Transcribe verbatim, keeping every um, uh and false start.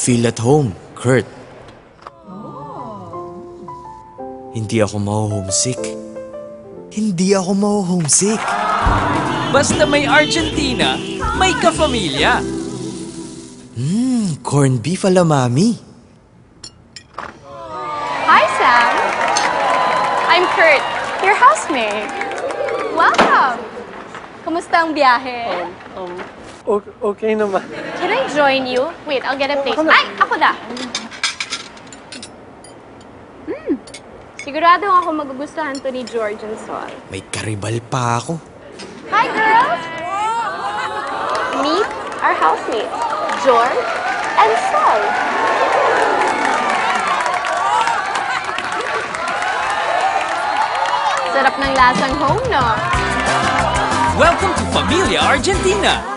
feel at home, Kurt. Hindi ako maho-homesick. Hindi ako maho-homesick. Basta may Argentina, may ka-familia. Mmm, corned beef ala mami. Hi, Sam. I'm Kurt, your housemate. Welcome. Kumusta ang biyahe? Um, okay, okay naman. Can I join you? Wait, I'll get a plate. Ako na. Ay, ako na. Hmm. Sigurado ako magugustuhan to ni George and Sol. May karibal pa ako. Hi, girls! Meet our housemates, George and Sol. Sarap ng lasang home, no? Welcome to Familia Argentina!